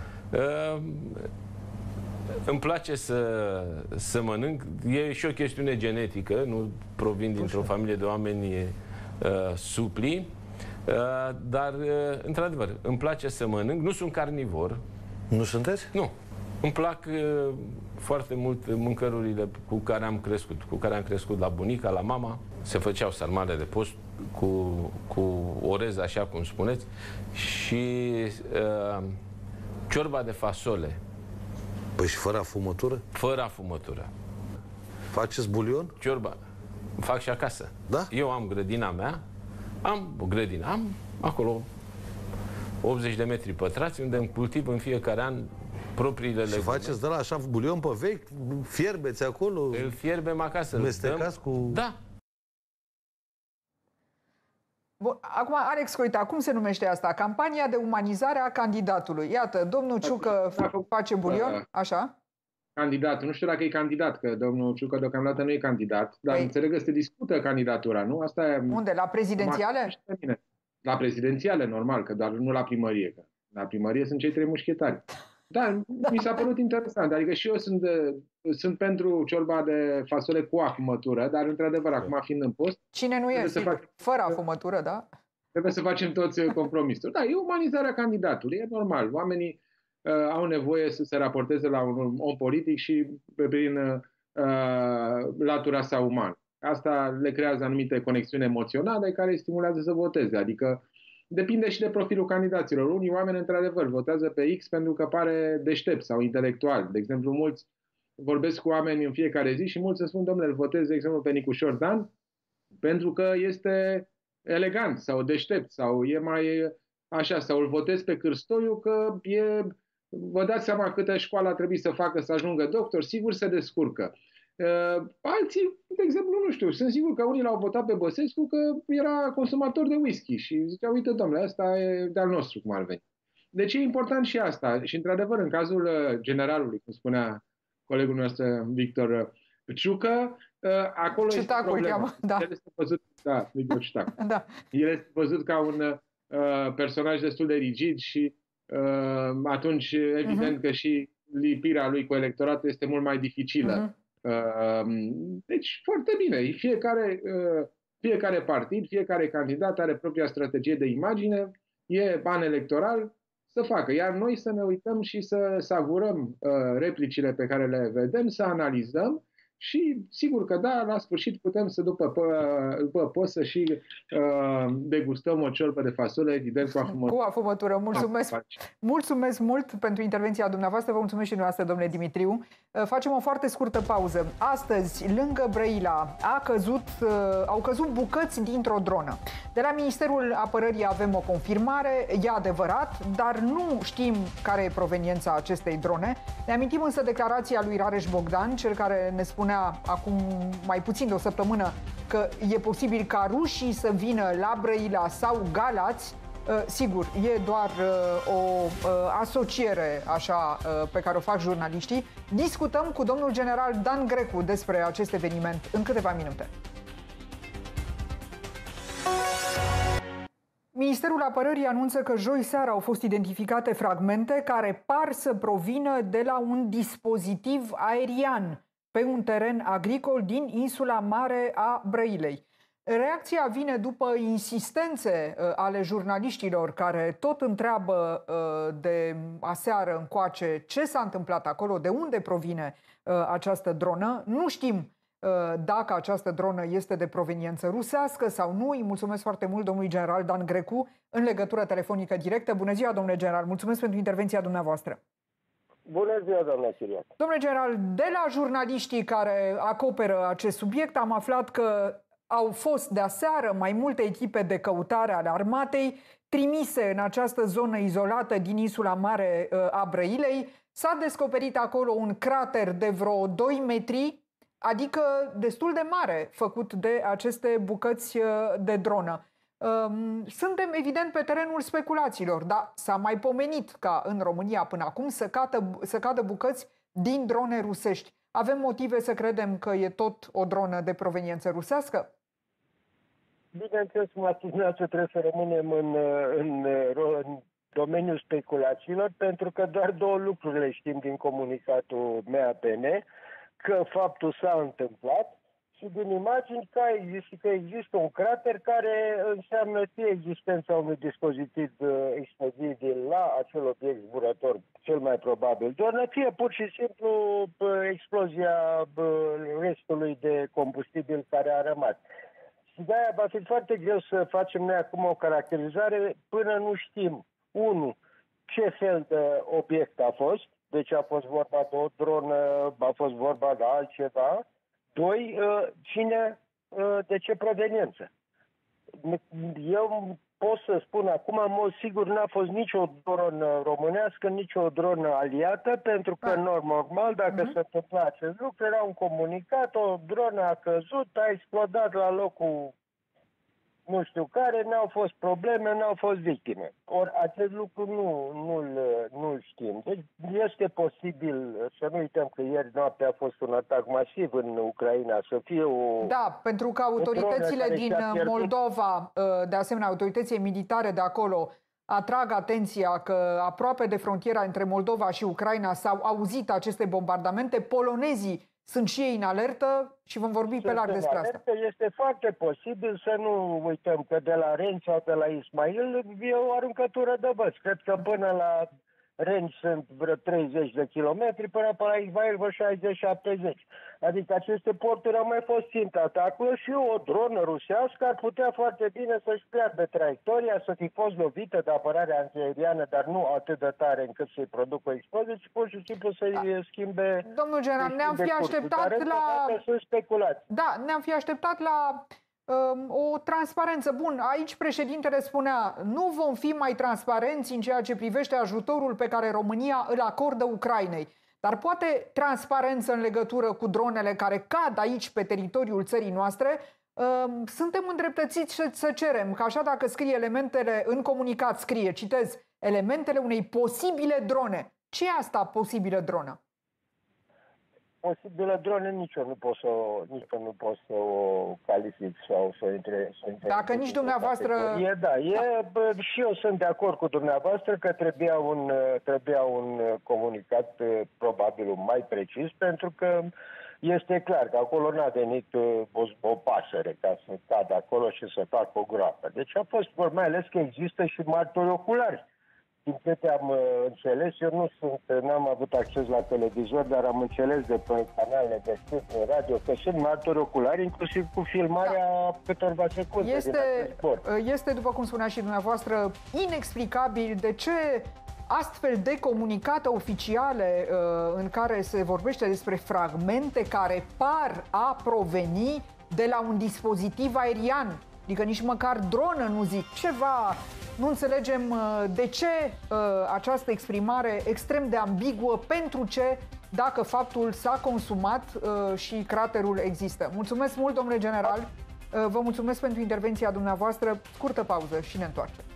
Îmi place să mănânc. E și o chestiune genetică. Nu provin dintr-o familie de oameni supli. Dar, într-adevăr, îmi place să mănânc. Nu sunt carnivor. Nu sunteți? Nu. Îmi plac foarte mult mâncărurile cu care am crescut la bunica, la mama. Se făceau sarmale de post cu orez, așa cum spuneți, și ciorba de fasole. Păi și fără afumătură? Fără afumătură. Faceți bulion? Ciorba. Fac și acasă. Da? Eu am grădina mea, am o grădină, am acolo 80 de metri pătrați, unde îmi cultiv în fiecare an propriile legume. Și faceți de la așa bulion pe vechi? Fierbeți acolo? Îl fierbem acasă. Mestecați cu... Da. Bun, acum, Alex, uite, cum se numește asta? Campania de umanizare a candidatului. Iată, domnul Ciucă face bulion, așa? Candidat. Nu știu dacă e candidat, că domnul Ciucă deocamdată nu e candidat, dar înțeleg că se discută candidatura, nu? Asta e... Unde? La prezidențiale? La prezidențiale, normal, că doar nu la primărie. Că la primărie sunt cei 3 mușchetari. Da, mi s-a părut interesant. Adică și eu sunt pentru ciorba de fasole cu afumătură, dar într-adevăr, acum fiind în post... Cine nu e? Fără afumătură, da? Trebuie să facem toți compromisuri. Da, e umanizarea candidatului, e normal. Oamenii au nevoie să se raporteze la un om politic și prin latura sa umană. Asta le creează anumite conexiuni emoționale care îi stimulează să voteze. Adică depinde și de profilul candidaților. Unii oameni, într-adevăr, votează pe X pentru că pare deștept sau intelectual. De exemplu, mulți vorbesc cu oameni în fiecare zi și mulți îmi spun, domnule, îl votez, de exemplu, pe Nicușor Dan pentru că este elegant sau deștept sau e mai așa, sau îl votez pe Cârstoiu că e... Vă dați seama câtă școală a trebuit să facă să ajungă doctor, sigur se descurcă. Alții, de exemplu, nu știu, sunt sigur că unii l-au votat pe Băsescu că era consumator de whisky și zicea, uite, domnule, asta e de-al nostru, cum ar veni. Deci e important și asta. Și, într-adevăr, în cazul generalului, cum spunea colegul nostru Victor Ciucă, acolo Ciutacu, este problema. Da. El este văzut, da, Victor Ciutacu. Da. El este văzut ca un personaj destul de rigid și atunci, evident că și lipirea lui cu electoratul este mult mai dificilă. Deci, foarte bine. Fiecare partid, fiecare candidat are propria strategie de imagine, e an electoral, să facă. Iar noi să ne uităm și să savurăm replicile pe care le vedem, să analizăm și sigur că da, la sfârșit putem să după post și degustăm o ciorbă de fasole, evident, cu afumătură. Cu afumătură. Mulțumesc mult pentru intervenția dumneavoastră. Vă mulțumesc și dumneavoastră, domnule Dimitriu. Facem o foarte scurtă pauză. Astăzi, lângă Brăila, au căzut bucăți dintr-o dronă. De la Ministerul Apărării avem o confirmare, e adevărat, dar nu știm care e proveniența acestei drone. Ne amintim însă declarația lui Rareș Bogdan, cel care ne spunea acum mai puțin de o săptămână că e posibil ca rușii să vină la Brăila sau Galați. Sigur, e doar o asociere așa pe care o fac jurnaliștii. Discutăm cu domnul general Dan Grecu despre acest eveniment în câteva minute. Ministerul Apărării anunță că joi seara au fost identificate fragmente care par să provină de la un dispozitiv aerian pe un teren agricol din insula mare a Brăilei. Reacția vine după insistențe ale jurnaliștilor care tot întreabă de aseară încoace ce s-a întâmplat acolo, de unde provine această dronă. Nu știm dacă această dronă este de proveniență rusească sau nu. Îi mulțumesc foarte mult domnului general Dan Grecu în legătură telefonică directă. Bună ziua, domnule general, mulțumesc pentru intervenția dumneavoastră. Bună ziua, doamna Siriac. Domnule general, de la jurnaliștii care acoperă acest subiect am aflat că au fost de aseară mai multe echipe de căutare ale armatei trimise în această zonă izolată din insula mare a Brăilei. S-a descoperit acolo un crater de vreo 2 metri, adică destul de mare, făcut de aceste bucăți de dronă. Suntem evident pe terenul speculațiilor, dar s-a mai pomenit ca în România până acum să cadă bucăți din drone rusești. Avem motive să credem că e tot o dronă de proveniență rusească? Bineînțeles, dumneavoastră trebuie să rămânem în domeniul speculațiilor, pentru că doar 2 lucruri le știm din comunicatul MAPN, că faptul s-a întâmplat și din imagini că există un crater care înseamnă fie existența unui dispozitiv explozib la acel obiect zburător, cel mai probabil dronă, fie pur și simplu explozia restului de combustibil care a rămas. Și de-aia va fi foarte greu să facem noi acum o caracterizare până nu știm, 1, ce fel de obiect a fost, deci a fost vorba de o dronă, a fost vorba de altceva, 2, de ce proveniență. Eu pot să spun acum, în mod sigur, n-a fost nicio dronă românească, nicio dronă aliată, pentru că, normal, dacă se întâmpla acest lucru, era un comunicat, o dronă a căzut, a explodat la locul nu știu care, n-au fost probleme, n-au fost victime. Ori acest lucru nu-l știm. Deci este posibil, să nu uităm că ieri noapte a fost un atac masiv în Ucraina, să fie o... Da, pentru că autoritățile din Moldova, de asemenea autoritățile militare de acolo, atrag atenția că aproape de frontiera între Moldova și Ucraina s-au auzit aceste bombardamente. Polonezii sunt și ei în alertă și vom vorbi pe larg despre asta. Este foarte posibil să nu uităm că de la Rennes sau de la Ismail e o aruncătură de băți. Cred că până la Rennes sunt vreo 30 de kilometri, până la Ismail vreo 60-70. Adică aceste porturi au mai fost țintă atacului și o dronă rusească ar putea foarte bine să-și piardă traiectoria, să fi fost lovită de apărarea antiaeriană, dar nu atât de tare încât să-i producă o explozie, ci pur și simplu să-i schimbe. Domnul general, ne-am fi așteptat la... Sunt speculații. Da, ne-am fi așteptat la o transparență. Bun, aici președintele spunea, nu vom fi mai transparenți în ceea ce privește ajutorul pe care România îl acordă Ucrainei. Dar poate transparență în legătură cu dronele care cad aici pe teritoriul țării noastre. Suntem îndreptățiți să cerem, că așa dacă scrie elementele în comunicat, scrie, citez, elementele unei posibile drone. Ce e asta, posibilă dronă? Posibilă drone nici eu nu pot să o calific sau să intre. Dacă nici dumneavoastră... Și eu sunt de acord cu dumneavoastră că trebuia un comunicat probabil mai precis, pentru că este clar că acolo n-a venit o pasăre ca să cadă acolo și să facă o groapă. Deci a fost, mai ales că există și martori oculari. Din câte am înțeles, eu n-am avut acces la televizor, dar am înțeles de pe canalele de radio că sunt martori oculari, inclusiv cu filmarea câtorva secunde. Este, după cum spunea și dumneavoastră, inexplicabil de ce astfel de comunicate oficiale în care se vorbește despre fragmente care par a proveni de la un dispozitiv aerian. Adică nici măcar dronă nu zic. Ceva, nu înțelegem de ce această exprimare extrem de ambiguă, pentru ce, dacă faptul s-a consumat și craterul există. Mulțumesc mult, domnule general. Vă mulțumesc pentru intervenția dumneavoastră. Scurtă pauză și ne întoarcem.